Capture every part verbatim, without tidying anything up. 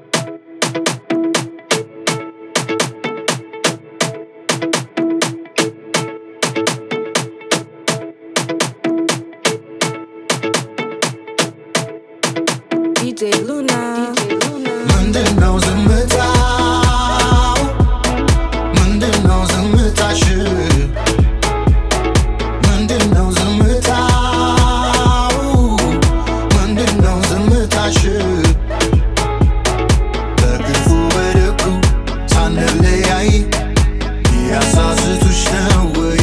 D J Luna, D J Luna. ምንድነው ዝምታው? ምንድነው ዝምታሽ? ምንድነው ዝምታው? ምንድነው ዝምታሽ? በክፉ በደጉ ሳንለያይ ያሳስቱሽ ነው ወይ?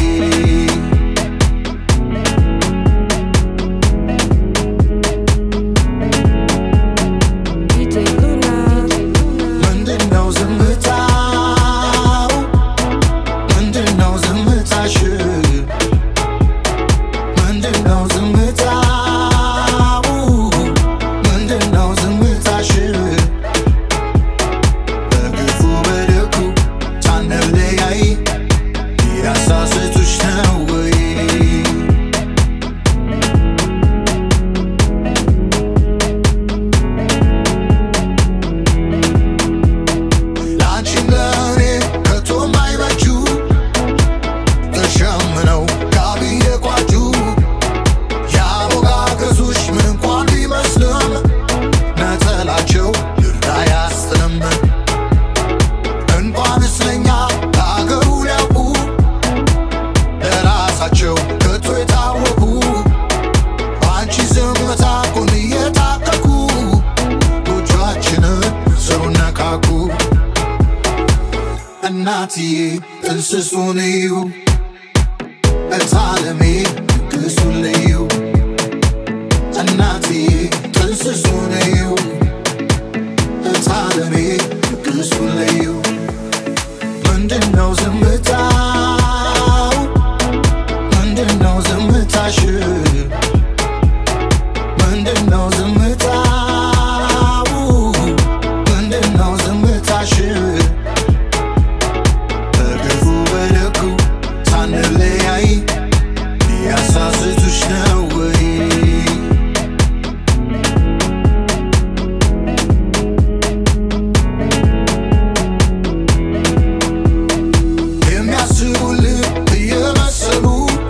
እናትዬ እንስሱን እዩ እታለሜ ድግሱን ልዩ እናትዬ እንስሱን እዩ እታለሜ ድግሱን ልዩ ምንድነው ዝምታው? ምንድነው ዝምታሽ? ምንድነው ዝምታው? ምንድነው ዝምታሽ? ያሳስቱሽ ነው ወይ? የሚያስቡልህ እየመሰሉ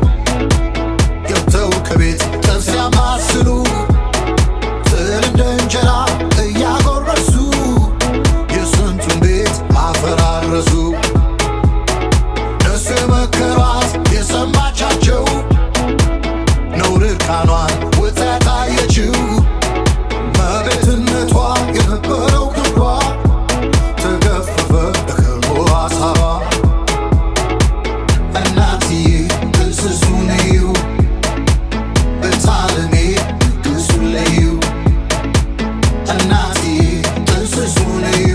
ገብተው ከቤት ጥርስ ያማስሉ ጥል እንደ እንጀራ እያጎረሱ የስንቱን ቤት አፈራረሱ። እነሱ የመከሯት የሰማቻቸው ርቃኗን ወጣት አየችው መቤትነቷ የነበረው ክብሯ ተገፈፈ በክብሯ ሀሳቧ። እናትዬ እንስሱን እዩ እታለሜ ድግሱን ልዩ እናትዬ እንስሱን እዩ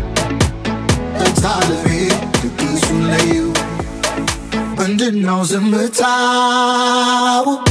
እታለሜ ድግሱን ልዩ ምንድነው ዝምታው?